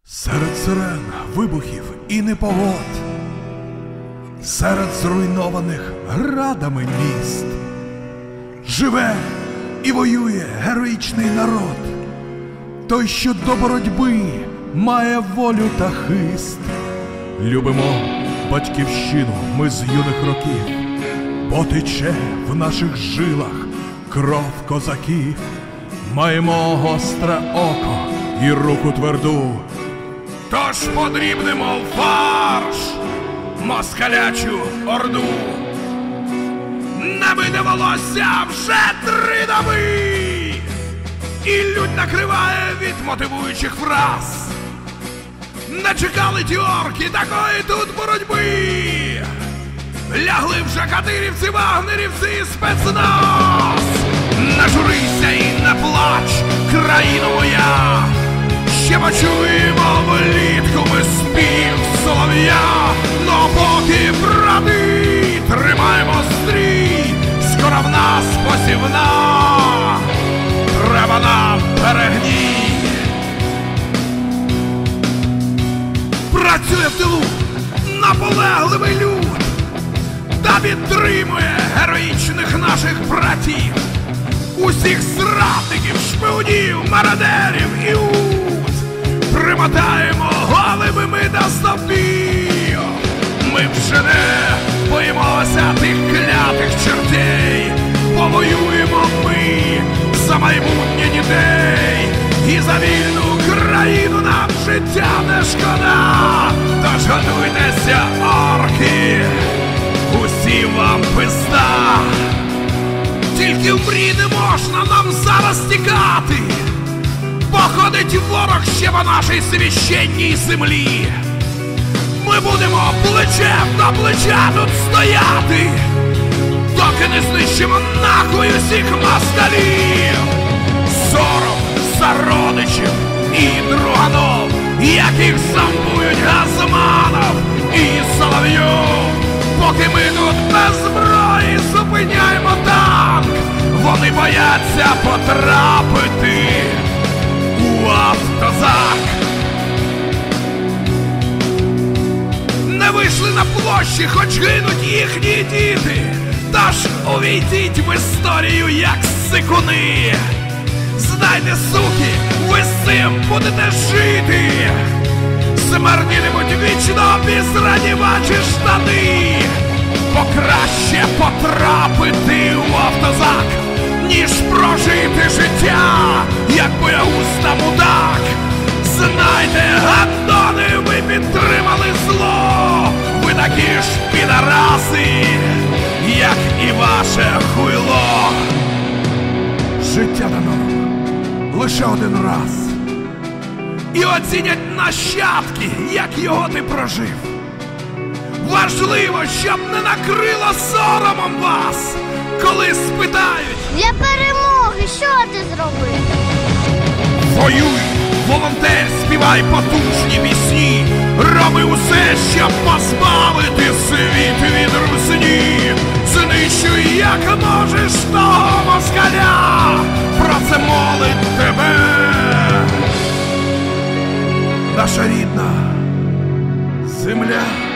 Серед сирен, вибухів і непогод, серед зруйнованих градами міст живе і воює героїчний народ, той, що до боротьби має волю та хист. Любимо батьківщину ми з юних років, бо тече в наших жилах кров козаків. Маємо гостре око і руку тверду, тож подрібнемо в фарш москалячу орду. Набите волосся вже 3 доби, і лють накриває від мотивуючих фраз. Не чекали ті орки такої тут боротьби, лягли вже кадирівці, вагнерівці і спецназ. Не журися і не плач, країно моя, ще почуємо влітку ми спів солов'я. Но поки, брати, тримаємо стрій, скоро в нас посівна, треба нам перегній. Працює в тилу наполегливий люд, та підтримує героїчних наших братів, усіх зрадників, шпигунів, мародерів і ут. Примотаємо голими ми до стовпів. Ми вже не боїмося тих клятих чертей, повоюємо ми за майбутнє дітей, і за вільну країну нам життя не шкода. Тож готуйтеся, орки, усім вам пизда. Тільки в мрії не можна нам зараз тікати, бо ходить ворог ще по нашій священній землі. Ми будемо плечем до плеча тут стояти, доки не знищимо нахуй усіх москалів. Сором за родичів і друганов, яких замбують Газманов і Соловйов. Поки ми тут без зброї зупиняємо танк, вони бояться потрапити у автозак. Не вийшли на площі, хоч гинуть їхні діти, тож увійдіть в історію як сикуни. Знайте, суки, ви з цим будете жити, смердітимуть вічно обізрані ваші штани. Бо краще потрапити в автозак, ніж прожити життя, як боягузда мудак. Знайте, гандони, ви підтримали зло, ви такі ж підараси, як і ваше хуйло. Життя дано лише один раз, і оцінять нащадки, як його ти прожив. Важливо, щоб не накрило соромом вас, коли спитають: для перемоги що ти зробив? Воюй, волонтер, співай потужні пісні, роби усе, щоб позбавити світ від русні. Знищуй, як можеш, того москаля, про це молить тебе наша рідна земля.